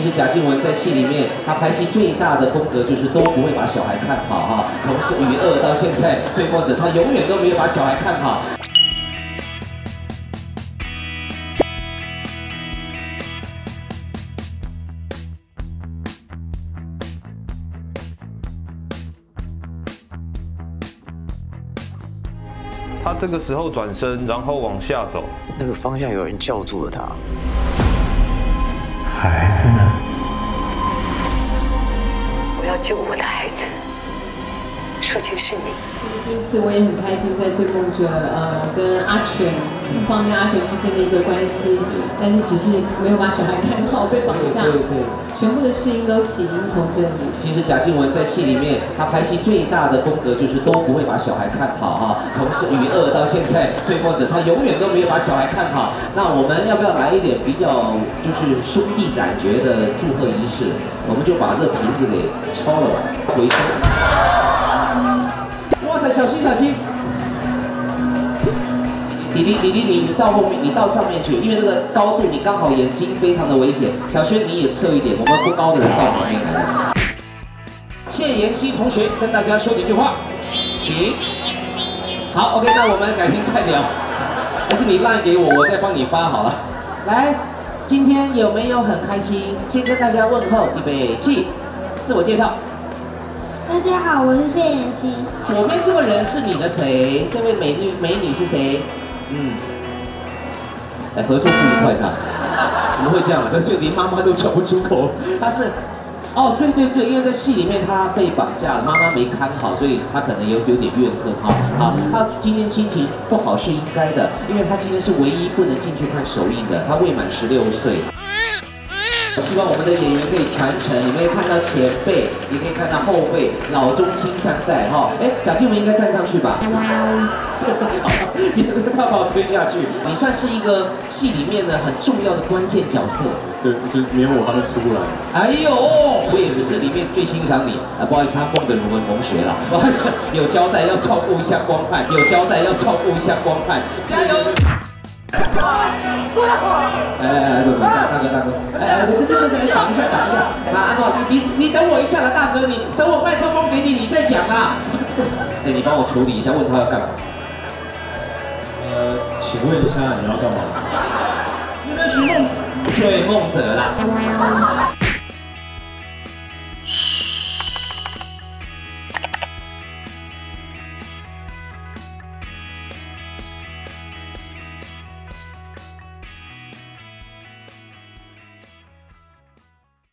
实贾静雯在戏里面，她拍戏最大的风格就是都不会把小孩看好哈。从《是与恶》到现在《追梦者》，她永远都没有把小孩看好。 他这个时候转身，然后往下走， 那个方向有人叫住了他。 孩子呢？ 我要救我的孩子，说情是你。 这一次我也很开心，在《追梦者》跟阿全静芳跟阿全之间的一个关系，但是只是没有把小孩看好，被绑架。对，全部的试音都起因从这里。其实贾静雯在戏里面，她拍戏最大的风格就是都不会把小孩看好哈。从《是与恶》到现在《追梦者》，她永远都没有把小孩看好。那我们要不要来一点比较就是兄弟感觉的祝贺仪式？我们就把这瓶子给敲了吧，回收。 哇塞，小心小心！你到后面，你到上面去，因为这个高度你刚好眼睛非常的危险。小轩你也侧一点，我们不高的人到旁边来。谢妍希同学跟大家说几句话，请。好 ，OK， 那我们改天再聊。还是你赖给我，我再帮你发好了。来，今天有没有很开心？先跟大家问候，预备起，自我介绍。 大家好，我是谢妍希。 左边这个人是你的谁？这位美女是谁？哎，合作不愉快是吧？怎么会这样？就连妈妈都讲不出口。她是，哦，对，因为在戏里面她被绑架了，妈妈没看好，所以她可能有点怨恨哈。好，她今天心情不好是应该的，因为她今天是唯一不能进去看首映的，她未满16岁。 希望我们的演员可以传承，你们可以看到前辈，也可以看到后辈，老中青三代哈。哎，贾静雯应该站上去吧？你要把我推下去。你算是一个戏里面的很重要的关键角色。 对，就是连我还没出来。 哎呦，我也是这里面最欣赏你。不好意思，他奉的如个同学了。不好意思，有交代要照顾一下光汉，有交代要照顾一下光汉，加油！ 大哥，对，挡一下，阿诺，你等我一下啦，大哥，你等我麦克风给你，你再讲啦。哎，你帮我处理一下，问他要干嘛？ 请问一下你要干嘛？ 你在追梦者啦。